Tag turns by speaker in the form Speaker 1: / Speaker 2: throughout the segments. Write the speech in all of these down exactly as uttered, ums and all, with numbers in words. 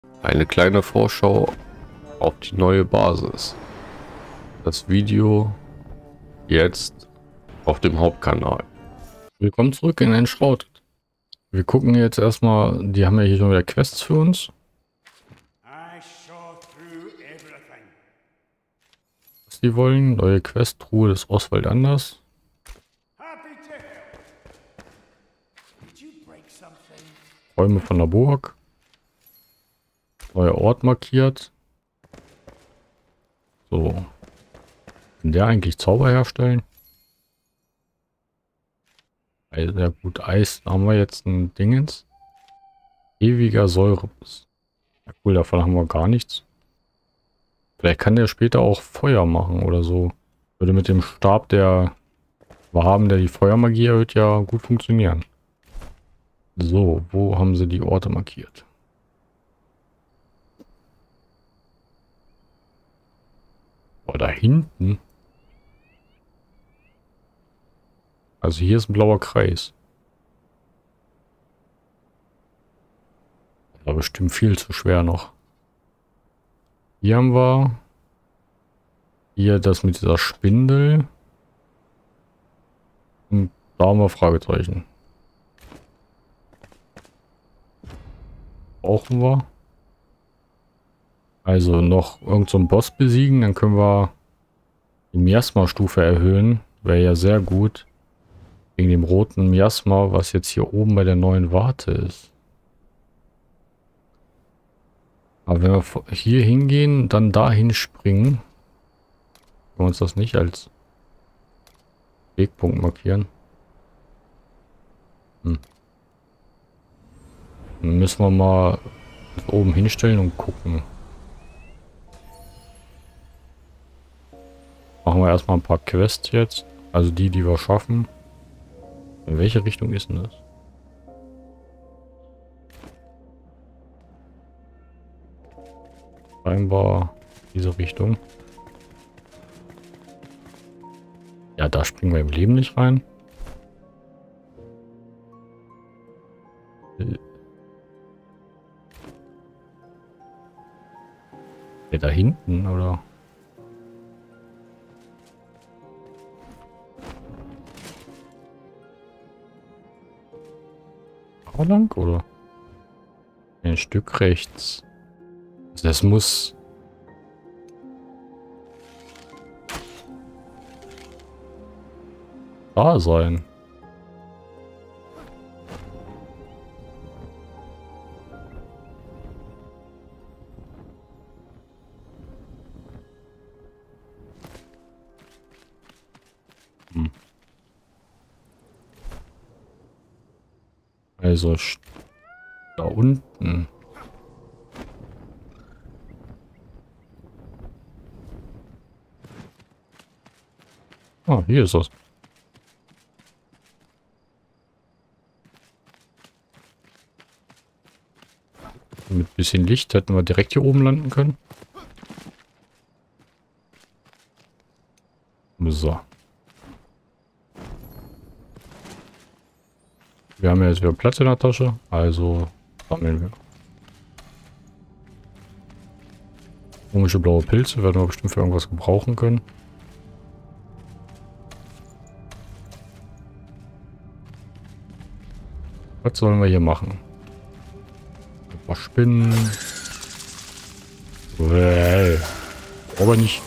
Speaker 1: Eine kleine Vorschau auf die neue Basis. Das Video jetzt auf dem Hauptkanal. Willkommen zurück in Enshrouded. Wir gucken jetzt erstmal, die haben ja hier schon wieder Quests für uns. Was die wollen, neue Quest-Truhe des Oswald Anders. Räume von der Burg. Neuer Ort markiert. So. Kann der eigentlich Zauber herstellen? Sehr gut, Eis. Da haben wir jetzt ein Dingens. Ewiger Säurebiss. Ja cool, davon haben wir gar nichts. Vielleicht kann der später auch Feuer machen oder so. Würde mit dem Stab, der wir haben, der die Feuermagie erhöht, ja gut funktionieren. So, wo haben sie die Orte markiert? Oh, da hinten. Also hier ist ein blauer Kreis. Das war bestimmt viel zu schwer noch. Hier haben wir hier das mit dieser Spindel. Und da haben wir Fragezeichen. Brauchen wir. Also noch irgend so einen Boss besiegen, dann können wir die Miasma-Stufe erhöhen. Wäre ja sehr gut. Wegen dem roten Miasma, was jetzt hier oben bei der neuen Warte ist. Aber wenn wir hier hingehen, dann dahin springen, können wir uns das nicht als Wegpunkt markieren. Hm. Dann müssen wir mal oben hinstellen und gucken. Machen wir erstmal ein paar Quests jetzt. Also die, die wir schaffen. In welche Richtung ist denn das? Scheinbar diese Richtung. Ja, da springen wir im Leben nicht rein. Der da hinten, oder? Lang, oder? Ein Stück rechts. Also das muss... da sein. Hm. Also da unten. Ah, hier ist das. Mit bisschen Licht hätten wir direkt hier oben landen können. So. Wir haben ja jetzt wieder Platz in der Tasche, also sammeln wir. Komische blaue Pilze werden wir bestimmt für irgendwas gebrauchen können. Was sollen wir hier machen? Ein paar Spinnen. Well. Aber nicht.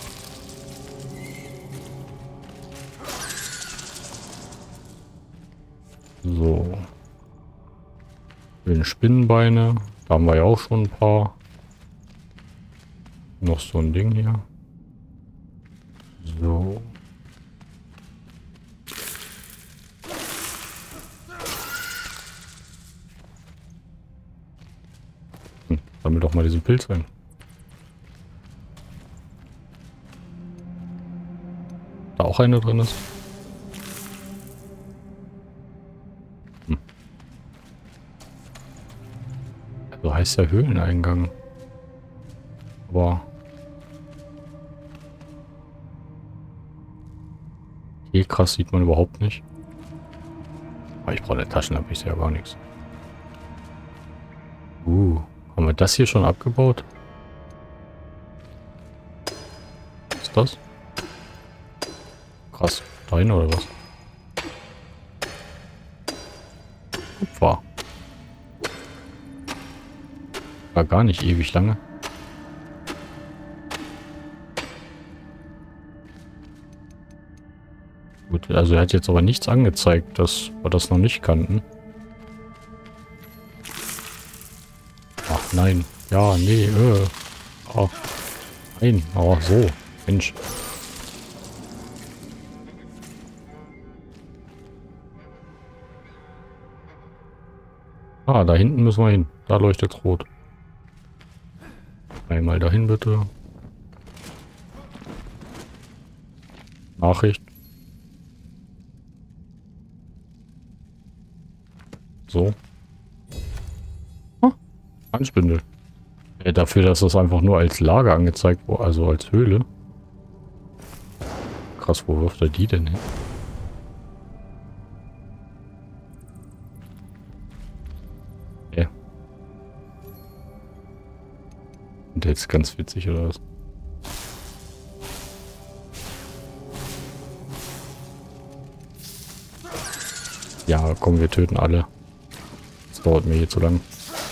Speaker 1: So. Den Spinnenbeine. Da haben wir ja auch schon ein paar. Noch so ein Ding hier. So. Hm, sammel doch mal diesen Pilz ein. Da auch eine drin ist. So heißt der Höhleneingang. Aber... okay, krass, sieht man überhaupt nicht. Aber ich brauche eine Taschenlampe, ich sehe ja gar nichts. Uh, Haben wir das hier schon abgebaut? Was ist das? Krass. Stein oder was? Kupfer. War gar nicht ewig lange. Gut, also er hat jetzt aber nichts angezeigt, dass wir das noch nicht kannten. Ach nein. Ja, nee, äh. Oh. Nein. Oh, so. Mensch. Ah, da hinten müssen wir hin. Da leuchtet rot. Einmal dahin bitte. Nachricht. So. Ah, Handspindel. Ja, dafür, dass das einfach nur als Lager angezeigt wurde, also als Höhle. Krass, wo wirft er die denn hin? Ja. Und jetzt ganz witzig, oder was? Ja, komm, wir töten alle. Das dauert mir hier zu lang.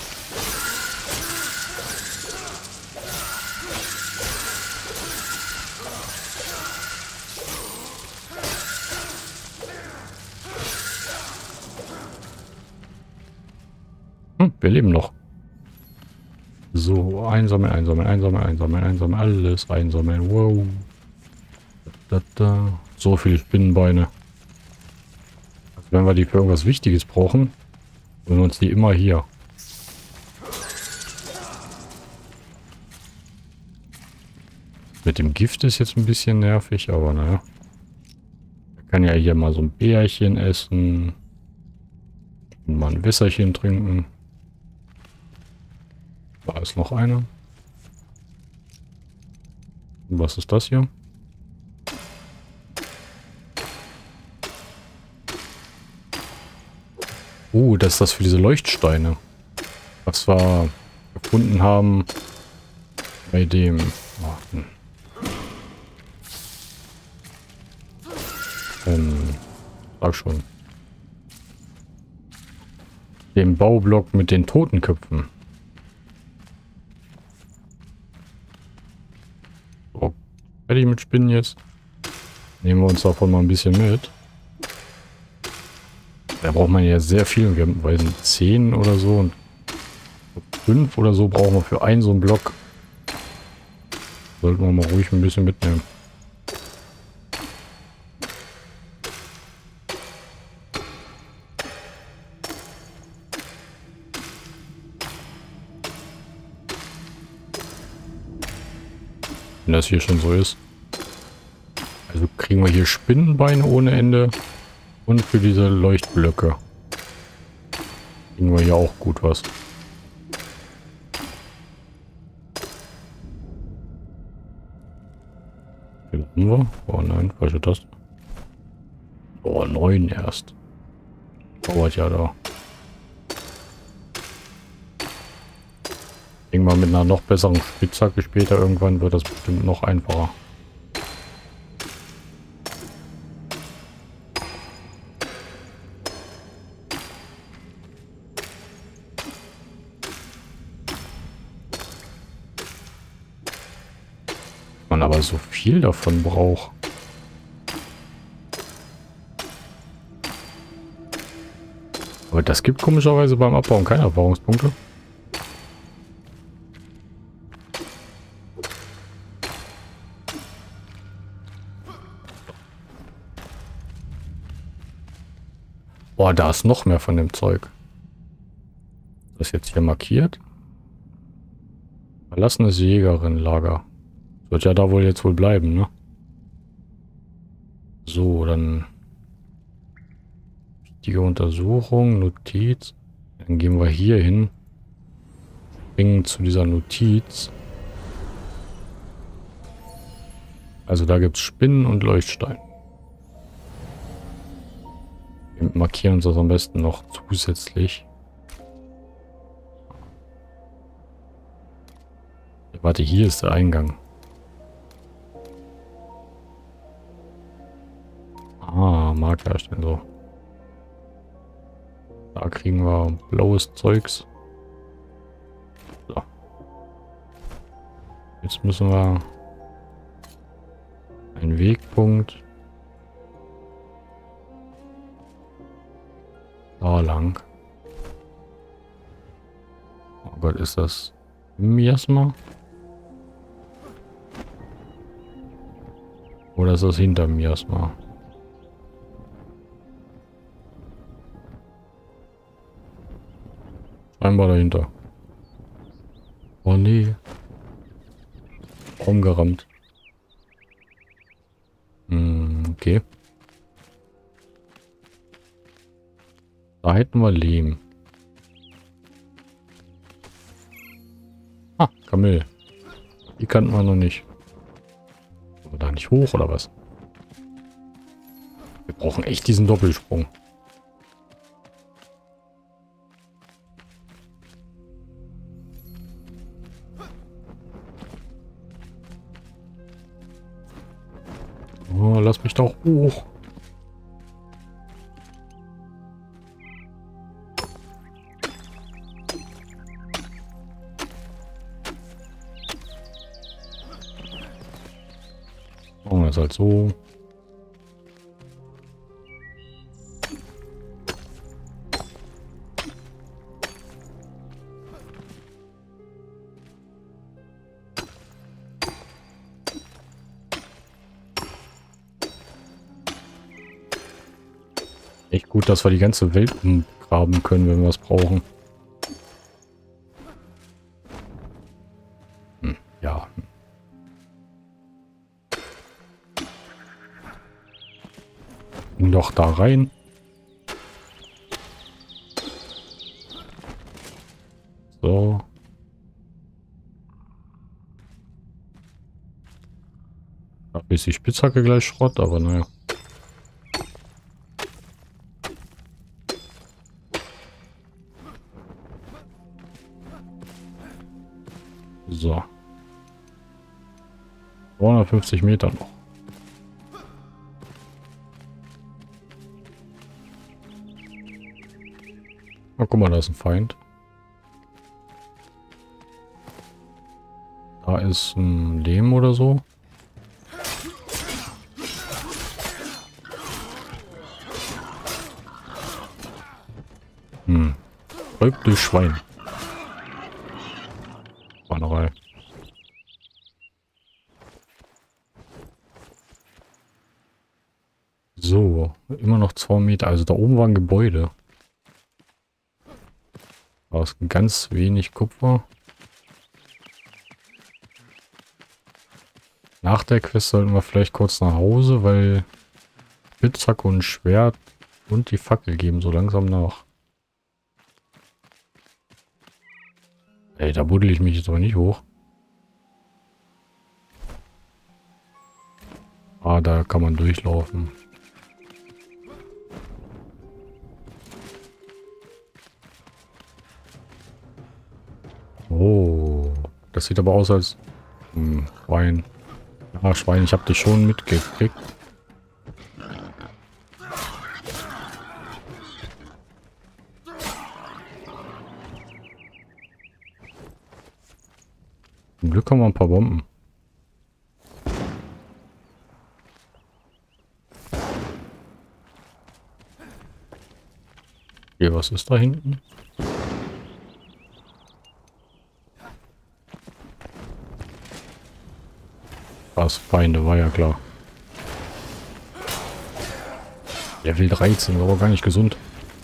Speaker 1: Hm, wir leben noch. So, einsammeln, einsammeln, einsammeln, einsammeln, einsammeln, alles einsammeln. Wow. Da, da, da. So viele Spinnenbeine. Also wenn wir die für irgendwas Wichtiges brauchen, holen wir uns die immer hier. Mit dem Gift ist jetzt ein bisschen nervig, aber naja. Man kann ja hier mal so ein Bärchen essen. Und mal ein Wässerchen trinken. Da ist noch eine. Und was ist das hier? Uh, das ist das für diese Leuchtsteine. Was wir gefunden haben bei dem... Oh, hm. ähm, sag schon. Dem Baublock mit den Totenköpfen. So, fertig mit Spinnen jetzt. Nehmen wir uns davon mal ein bisschen mit. Da braucht man ja sehr viel. Wir haben, weiß nicht, zehn oder so und fünf oder so brauchen wir für einen so einen Block. Sollten wir mal ruhig ein bisschen mitnehmen. Wenn das hier schon so ist. Also kriegen wir hier Spinnenbeine ohne Ende. Und für diese Leuchtblöcke kriegen wir hier auch gut was. Wie viel haben wir? Oh nein, falsche Taste. Oh, neun erst. Dauert ja da. Irgendwann mit einer noch besseren Spitzhacke später irgendwann wird das bestimmt noch einfacher. Man aber so viel davon braucht. Aber das gibt komischerweise beim Abbauen keine Erfahrungspunkte. Boah, da ist noch mehr von dem Zeug. Das ist jetzt hier markiert. Verlassenes Jägerinnenlager. Wird ja da wohl jetzt wohl bleiben, ne? So, dann wichtige Untersuchung, Notiz. Dann gehen wir hier hin. Springen zu dieser Notiz. Also da gibt es Spinnen und Leuchtstein. Wir markieren uns das am besten noch zusätzlich. Warte, hier ist der Eingang. Ah, Marker erstellen so. Da kriegen wir blaues Zeugs. So. Jetzt müssen wir einen Wegpunkt da lang. Oh Gott, ist das Miasma? Oder ist das hinter Miasma? Scheinbar dahinter. Oh nee. Umgerammt. Hm, okay. Da hätten wir Lehm. Ah, Kamel. Die kannten wir noch nicht. Sind wir da nicht hoch oder was? Wir brauchen echt diesen Doppelsprung. Oh, lass mich doch hoch. Oh, das ist halt so. Echt gut, dass wir die ganze Welt umgraben können, wenn wir es brauchen. Hm, ja. Noch da rein. So. Da ist die Spitzhacke gleich Schrott, aber naja. So. zweihundertfünfzig Meter noch. Oh, guck mal, da ist ein Feind. Da ist ein Lehm oder so. Hm. Folgt durch Schwein. Schweinerei. So, immer noch zwei Meter. Also da oben war ein Gebäude. Da ist ganz wenig Kupfer. Nach der Quest sollten wir vielleicht kurz nach Hause, weil Spitzhacke und Schwert und die Fackel geben so langsam nach. Ey, da buddel ich mich jetzt aber nicht hoch. Ah, da kann man durchlaufen. Oh, das sieht aber aus als hm, Schwein. Ah, Schwein, ich habe dich schon mitgekriegt. Zum Glück haben wir ein paar Bomben. Okay, was ist da hinten? Was? Feinde, war ja klar. Level dreizehn, war aber gar nicht gesund.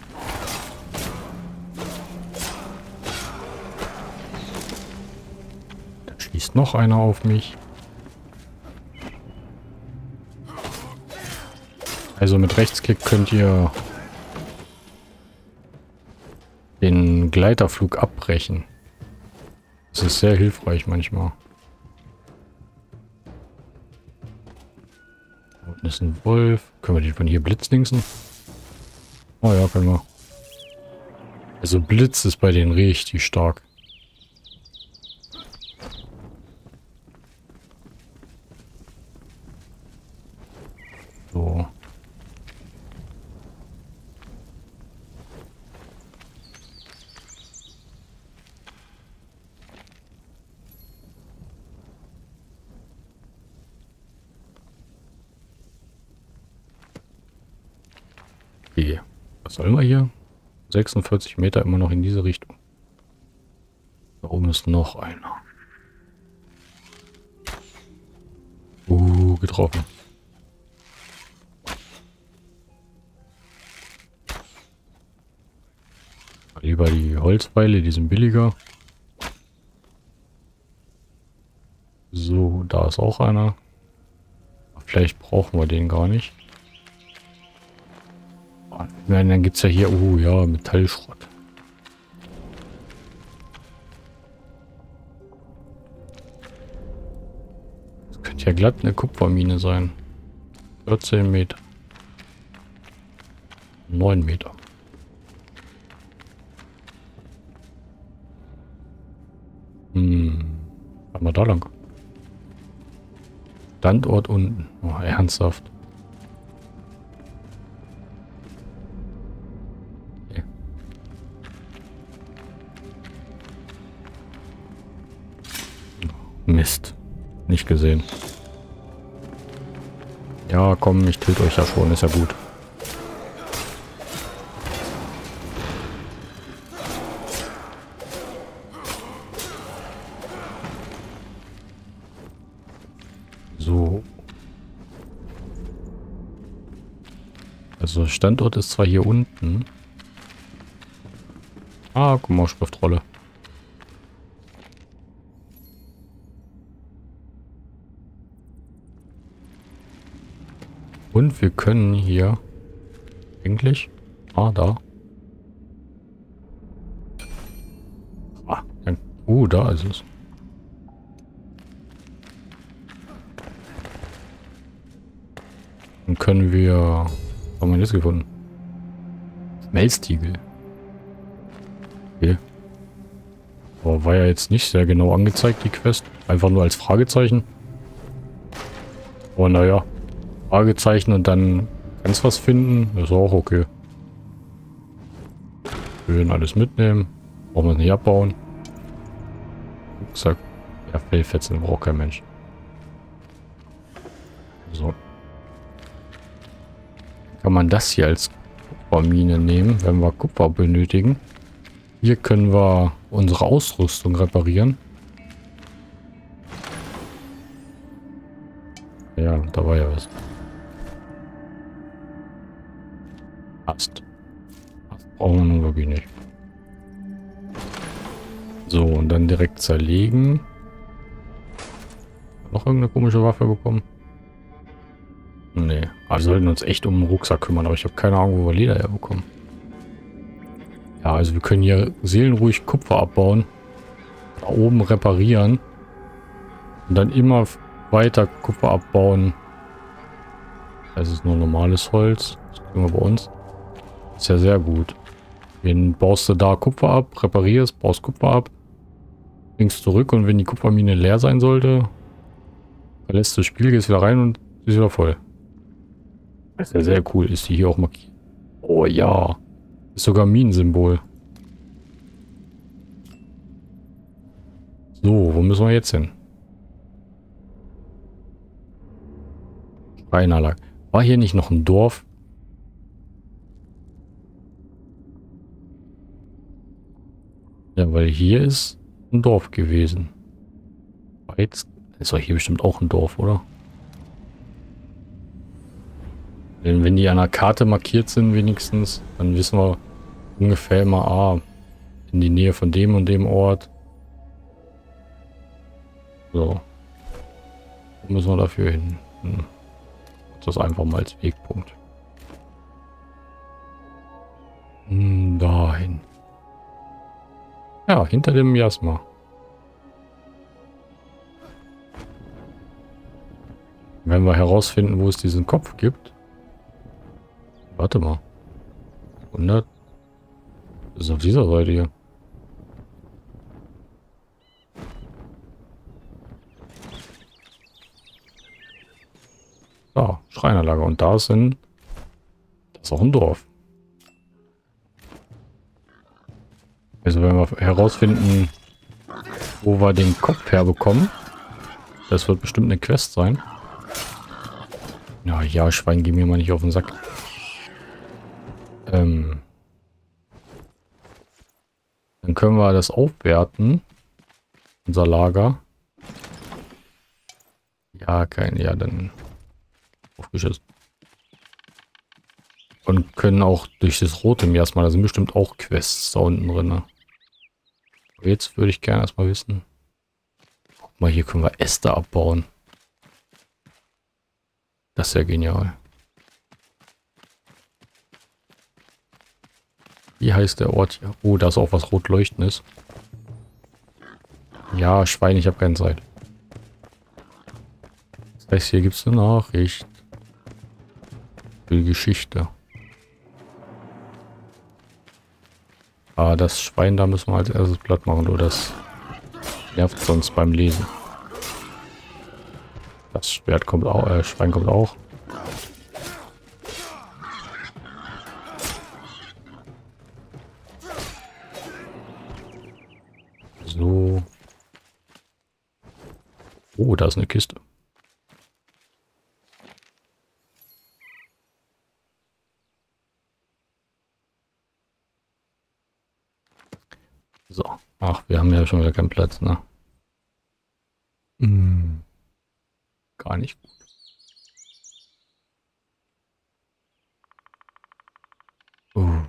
Speaker 1: Da schießt noch einer auf mich. Also mit Rechtsklick könnt ihr den Gleiterflug abbrechen. Das ist sehr hilfreich manchmal. Da unten ist ein Wolf. Können wir den von hier blitzdingsen? Oh ja, können wir. Also Blitz ist bei denen richtig stark. Okay. Was sollen wir hier? sechsundvierzig Meter immer noch in diese Richtung. Da oben ist noch einer. Uh, getroffen. Lieber die Holzpfeile, die sind billiger. So, da ist auch einer. Vielleicht brauchen wir den gar nicht. Ich meine, dann gibt es ja hier, oh ja, Metallschrott. Das könnte ja glatt eine Kupfermine sein. vierzehn Meter. neun Meter. Hm. Fahren wir da lang? Standort unten. Oh, ernsthaft. Okay. Mist. Nicht gesehen. Ja, komm, ich tilt euch ja schon. Ist ja gut. So. Also Standort ist zwar hier unten. Ah, guck mal, Schriftrolle. Und wir können hier eigentlich... Ah, da. Ah, dann, uh, da ist es. Dann können wir... Was haben wir jetzt gefunden? Schmelztiegel. Okay. Aber war ja jetzt nicht sehr genau angezeigt, die Quest. Einfach nur als Fragezeichen. Aber naja. Fragezeichen und dann ganz was finden. Das ist auch okay. Schön alles mitnehmen. Brauchen wir es nicht abbauen. Rucksack. Ja, Fellfetzen braucht kein Mensch. So. Kann man das hier als Kupfermine nehmen, wenn wir Kupfer benötigen. Hier können wir unsere Ausrüstung reparieren. Ja, da war ja was. Ast. Ast brauchen wir nun wirklich nicht. So, und dann direkt zerlegen. Noch irgendeine komische Waffe bekommen? Nee. Wir sollten uns echt um den Rucksack kümmern, aber ich habe keine Ahnung, wo wir Leder herbekommen. Ja, also wir können hier seelenruhig Kupfer abbauen. Da oben reparieren. Und dann immer weiter Kupfer abbauen. Das ist nur normales Holz. Das kriegen wir bei uns. Ist ja sehr gut. Dann baust du da Kupfer ab, reparierst, baust Kupfer ab. Bringst zurück und wenn die Kupfermine leer sein sollte, verlässt du das Spiel, gehst wieder rein und ist wieder voll. Das ist ja sehr cool. Ist die hier auch markiert? Oh ja. Ist sogar ein Minensymbol. So, wo müssen wir jetzt hin? Schreinerlag. War hier nicht noch ein Dorf? Ja, weil hier ist ein Dorf gewesen. Jetzt ist doch hier bestimmt auch ein Dorf, oder? Denn wenn die an der Karte markiert sind wenigstens, dann wissen wir ungefähr immer, ah, in die Nähe von dem und dem Ort. So. Wo müssen wir dafür hin? Hm. Das einfach mal als Wegpunkt. Hm, dahin. Ja, hinter dem Miasma. Wenn wir herausfinden, wo es diesen Kopf gibt. Warte mal. hundert. Das ist auf dieser Seite hier. Da, Schreinerlager. Und da sind... Das ist auch ein Dorf. Also wenn wir herausfinden, wo wir den Kopf herbekommen. Das wird bestimmt eine Quest sein. Ja, ja, Schwein, geh mir mal nicht auf den Sack. Ähm, dann können wir das aufwerten. Unser Lager. Ja, kein, ja, dann aufgeschissen. Und können auch durch das rote Meer erstmal, da sind bestimmt auch Quests da unten drin. Ne? Aber jetzt würde ich gerne erstmal wissen. Guck mal, hier können wir Äste abbauen. Das ist ja genial. Wie heißt der Ort hier? Oh, da ist auch was rot leuchtendes. Ja, Schwein, ich habe keine Zeit. Das heißt, hier gibt es eine Nachricht. Für die Geschichte. Ah, das Schwein da müssen wir als erstes platt machen, oder das nervt sonst beim Lesen. Das Schwert kommt auch, äh, Schwein kommt auch. So. Oh, da ist eine Kiste. So. Ach, wir haben ja schon wieder keinen Platz, ne? Hm. Gar nicht gut. Uh.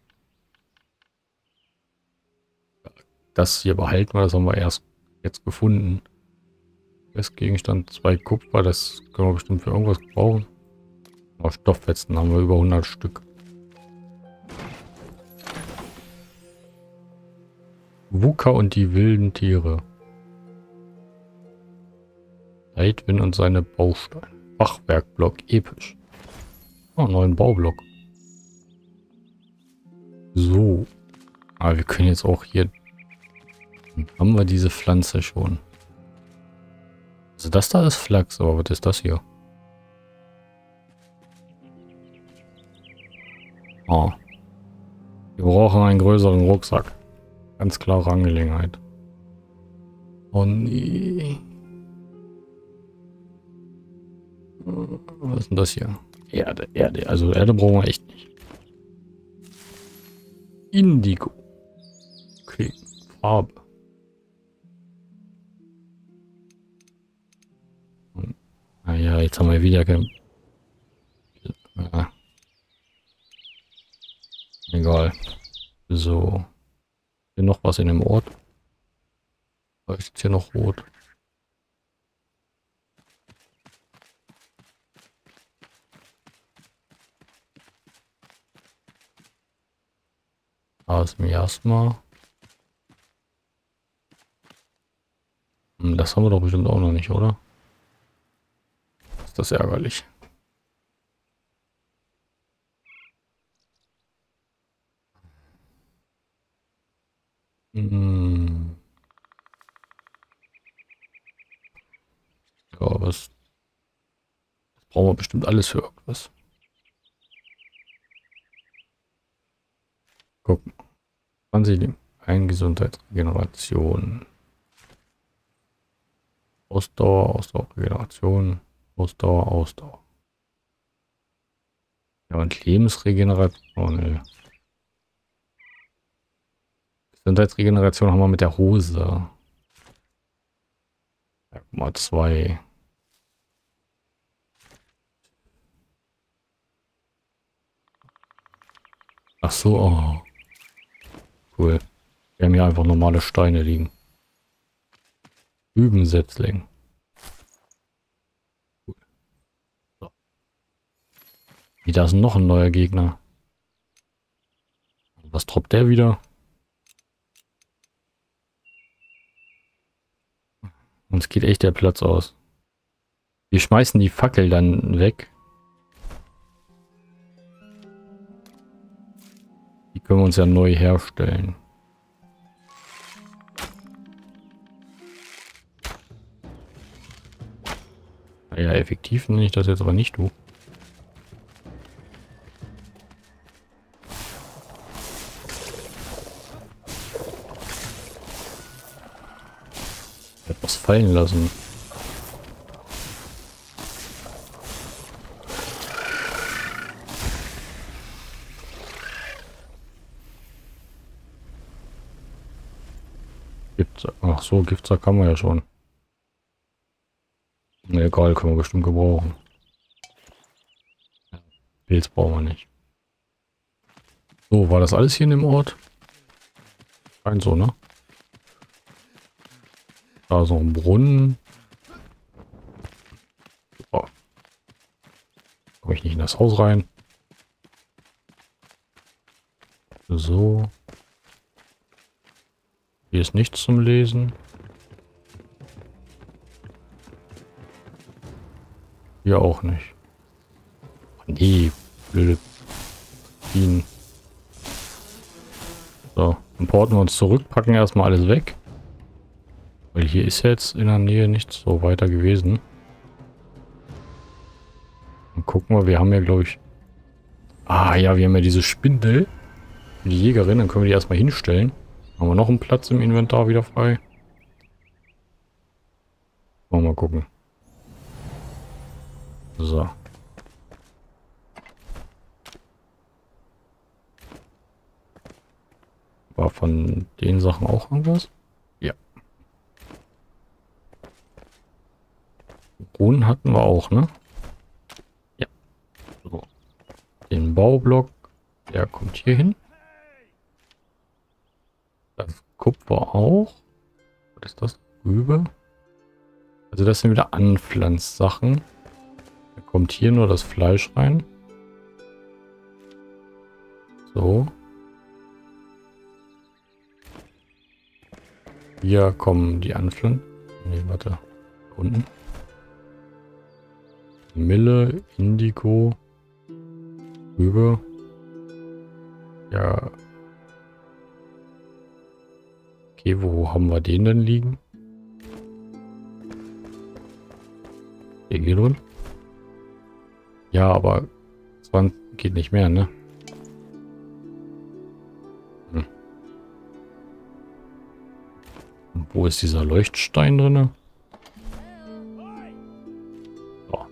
Speaker 1: Das hier behalten wir, das haben wir erst jetzt gefunden. Questgegenstand, zwei Kupfer, das können wir bestimmt für irgendwas brauchen. Aber Stofffetzen haben wir über hundert Stück. Wuka und die wilden Tiere. Leitwin und seine Bausteine. Fachwerkblock, episch. Oh, neuen Baublock. So. Aber wir können jetzt auch hier... Haben wir diese Pflanze schon? Also das da ist Flachs, aber was ist das hier? Ah. Wir brauchen einen größeren Rucksack. Ganz klare Angelegenheit. Oh nee. Was ist denn das hier? Erde, Erde. Also Erde brauchen wir echt nicht. Indigo. Okay, Farbe. Ah ja, jetzt haben wir wieder kein... Ah. Egal. So. Hier noch was in dem Ort. Leuchtet hier noch rot. Da ist Miasma. Hm, das haben wir doch bestimmt auch noch nicht, oder? Ist das ärgerlich. Hm. Ja, was? Das brauchen wir bestimmt alles für irgendwas. Gucken. zwanzig ein Gesundheitsregeneration. Ausdauer, Ausdauer, Regeneration, Ausdauer, Ausdauer. Ja, und Lebensregeneration. Oh, ne. Gesundheitsregeneration haben wir mit der Hose. Ja, guck mal, zwei. Ach so, oh. Cool. Wir haben hier einfach normale Steine liegen. Übensetzling. Cool. So. Wie, da ist noch ein neuer Gegner. Was droppt der wieder? Uns geht echt der Platz aus. Wir schmeißen die Fackel dann weg. Die können wir uns ja neu herstellen. Naja, effektiv nenne ich das jetzt aber nicht, du. Etwas fallen lassen. so, Giftsack haben wir ja schon. Ne, egal, können wir bestimmt gebrauchen. Pilz brauchen wir nicht. So, war das alles hier in dem Ort? Scheint so, ne? Da ist noch ein Brunnen. Oh. Komme ich nicht in das Haus rein? So. Hier ist nichts zum Lesen. Hier auch nicht. Ach nee, blöde Bienen. So, dann porten wir uns zurück, packen erstmal alles weg. Weil hier ist jetzt in der Nähe nichts so weiter gewesen. Dann gucken wir, wir haben ja glaube ich... Ah ja, wir haben ja diese Spindel. Die Jägerin, dann können wir die erstmal hinstellen. Haben wir noch einen Platz im Inventar wieder frei. Wollen wir mal gucken. So. War von den Sachen auch irgendwas? Ja. Brunnen hatten wir auch, ne? Ja. So. Den Baublock, der kommt hier hin. Das Kupfer auch. Was ist das? Rübe. Also das sind wieder Anpflanzsachen. Da kommt hier nur das Fleisch rein. So. Hier kommen die Anpflanzen. Ne, warte. Unten. Mille, Indigo, Rübe. Ja. Okay, wo haben wir den denn liegen? Hier geht drin. Ja, aber zwanzig geht nicht mehr, ne? Hm. Und wo ist dieser Leuchtstein drin? So.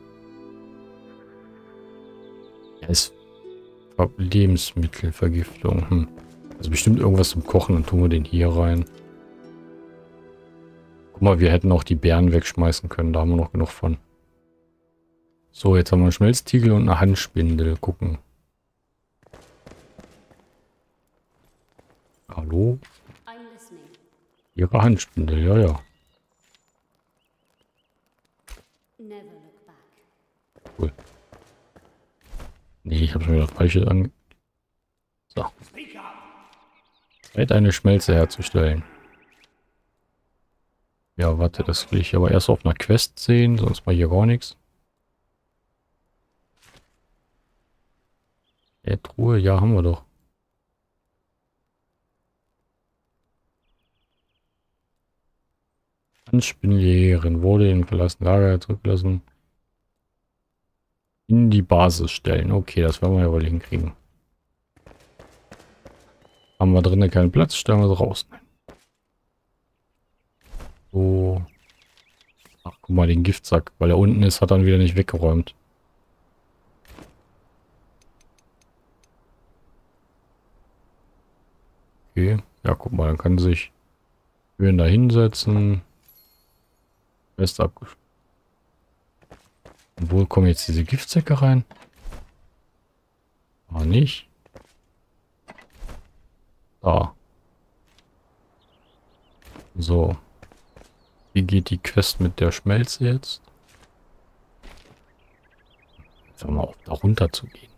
Speaker 1: Er ist Lebensmittelvergiftung. Hm. Also bestimmt irgendwas zum Kochen, dann tun wir den hier rein. Guck mal, wir hätten auch die Beeren wegschmeißen können, da haben wir noch genug von. So, jetzt haben wir einen Schmelztiegel und eine Handspindel. Gucken. Hallo? Ihre Handspindel, ja, ja. Cool. Nee, ich habe schon wieder das Falsche an. So. Zeit, eine Schmelze herzustellen. Ja, warte, das will ich aber erst auf einer Quest sehen, sonst mal hier gar nichts. Äh, Truhe, ja, haben wir doch. Handspinneljägerin wurde in verlassenen Lager zurückgelassen. In die Basis stellen. Okay, das werden wir ja wohl hinkriegen. Haben wir drinnen keinen Platz, stellen wir sie raus. So. Ach, guck mal, den Giftsack. Weil er unten ist, hat er wieder nicht weggeräumt. Okay. Ja, guck mal, dann kann sich Höhen da hinsetzen. Fest abgeschlossen. Wo kommen jetzt diese Giftsäcke rein? Ah, nicht. Da. So. Wie geht die Quest mit der Schmelze jetzt? Jetzt haben wir auf, da runter zu gehen.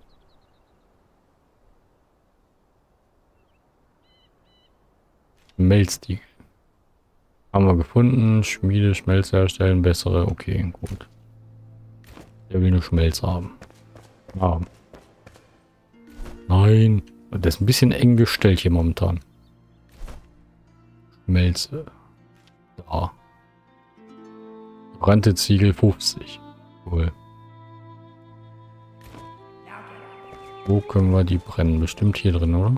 Speaker 1: Schmelztiegel. Haben wir gefunden. Schmiede, Schmelze herstellen, bessere. Okay, gut. Der will eine Schmelze haben. Ah. Nein. Das ist ein bisschen eng gestellt hier momentan. Schmelze. Da. Brannte Ziegel fünfzig. Cool. Wo können wir die brennen? Bestimmt hier drin, oder?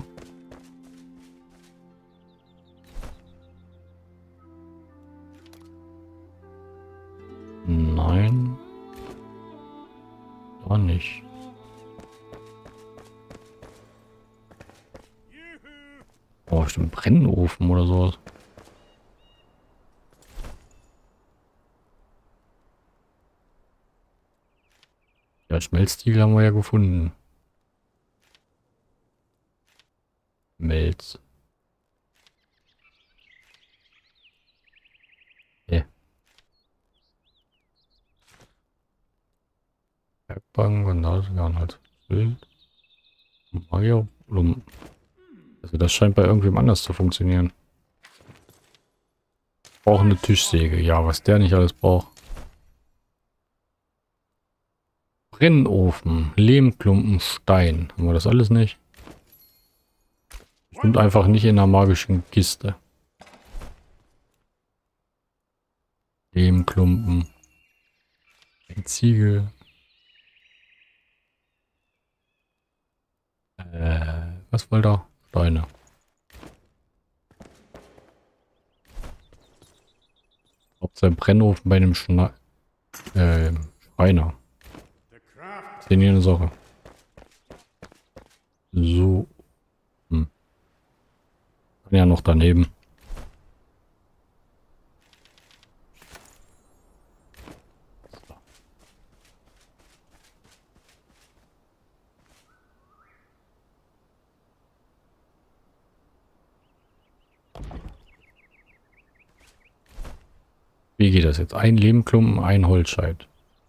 Speaker 1: Nein. Da nicht. Oh, bestimmt Brennofen oder sowas. Ja, Schmelztiegel haben wir ja gefunden. Melz. Ja. Werkbank und Nadelgarn halt. Wild. Magier. Also das scheint bei irgendwem anders zu funktionieren. Brauchen eine Tischsäge. Ja, was der nicht alles braucht. Brennofen, Lehmklumpen, Stein. Haben wir das alles nicht? Stimmt einfach nicht in einer magischen Kiste. Lehmklumpen. Ein Ziegel. Äh, was wollt ihr? Steine. Hauptsache Brennofen bei einem Schna äh, Schreiner. Ist denn hier eine Sache? So. Hm. Kann ja noch daneben. Wie geht das jetzt? Ein Lehmklumpen, ein Holzscheit.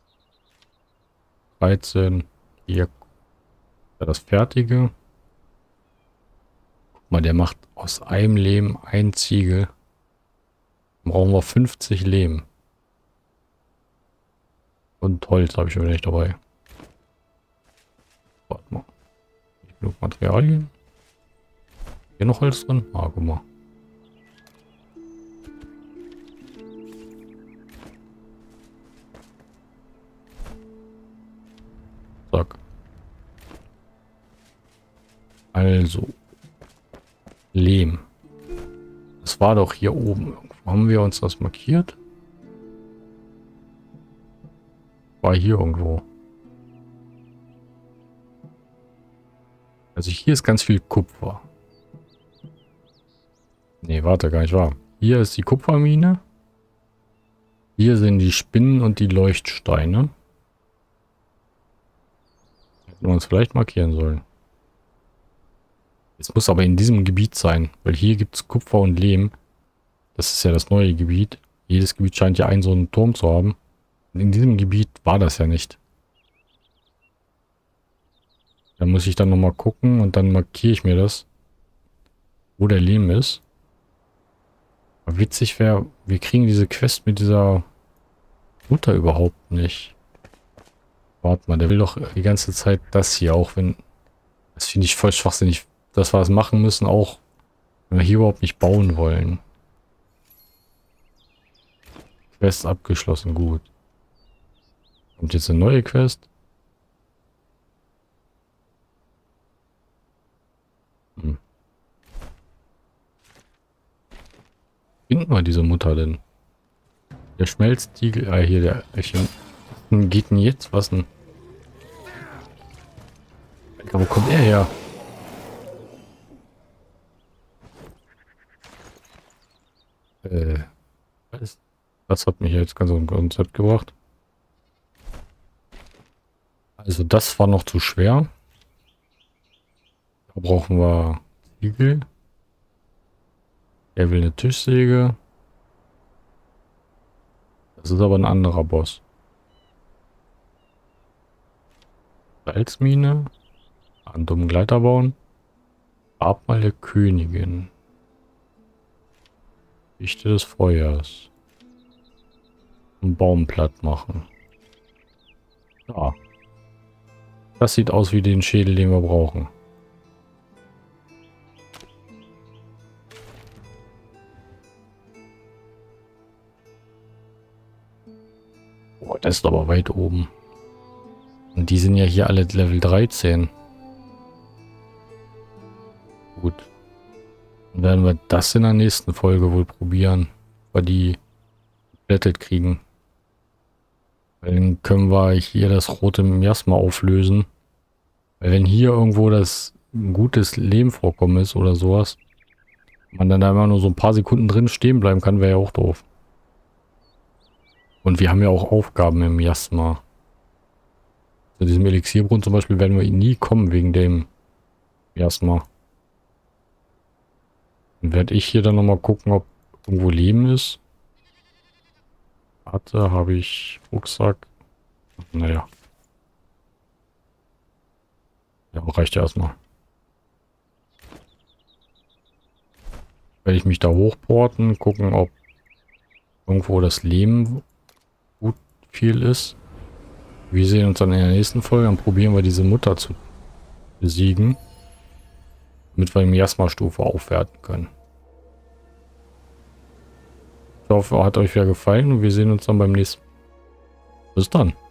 Speaker 1: dreizehn. Hier. Das Fertige. Guck mal, der macht aus einem Lehm ein Ziegel. Dann brauchen wir fünfzig Lehm. Und Holz habe ich wieder nicht dabei. Warte mal. Nicht genug Materialien. Hier noch Holz drin? Ah, guck mal. Zack. Also. Lehm. Das war doch hier oben. Irgendwo haben wir uns das markiert? War hier irgendwo. Also hier ist ganz viel Kupfer. Nee, warte, gar nicht wahr. Hier ist die Kupfermine. Hier sind die Spinnen und die Leuchtsteine. Hätten wir uns vielleicht markieren sollen. Es muss aber in diesem Gebiet sein, weil hier gibt es Kupfer und Lehm. Das ist ja das neue Gebiet. Jedes Gebiet scheint ja einen so einen Turm zu haben. Und in diesem Gebiet war das ja nicht. Da muss ich dann nochmal gucken und dann markiere ich mir das, wo der Lehm ist. Aber witzig wäre, wir kriegen diese Quest mit dieser Mutter überhaupt nicht. Warte mal, der will doch die ganze Zeit das hier, auch wenn... Das finde ich voll schwachsinnig, dass wir das machen müssen, auch wenn wir hier überhaupt nicht bauen wollen. Quest abgeschlossen, gut. Kommt jetzt eine neue Quest. Hm. Finden wir diese Mutter denn? Der Schmelztiegel, ah hier, der Echen. Geht denn jetzt? Was denn? Wo kommt er her? Äh, was? Das hat mich jetzt ganz auf ein Konzept gebracht. Also das war noch zu schwer. Da brauchen wir Ziegel. Er will eine Tischsäge. Das ist aber ein anderer Boss. Salzmine. Einen dummen Gleiter bauen. Grabmal der Königin. Dichte des Feuers. Einen Baum platt machen. Ja. Das sieht aus wie den Schädel, den wir brauchen. Boah, das ist aber weit oben. Und die sind ja hier alle Level dreizehn. Gut. Dann werden wir das in der nächsten Folge wohl probieren. Weil die geblättet kriegen. Dann können wir hier das rote Miasma auflösen. Weil wenn hier irgendwo das ein gutes Lehmvorkommen ist oder sowas, man dann da immer nur so ein paar Sekunden drin stehen bleiben kann, wäre ja auch doof. Und wir haben ja auch Aufgaben im Miasma. Zu diesem Elixierbrunnen zum Beispiel werden wir nie kommen wegen dem erstmal. Dann werde ich hier dann nochmal gucken, ob irgendwo Leben ist. Warte, habe ich Rucksack. Naja. Ja, reicht ja erstmal. Werde ich mich da hochporten, gucken, ob irgendwo das Leben gut viel ist. Wir sehen uns dann in der nächsten Folge. Dann probieren wir diese Mutter zu besiegen. Damit wir die Miasma-Stufe aufwerten können. Ich hoffe, hat euch wieder gefallen und wir sehen uns dann beim nächsten Mal. Bis dann.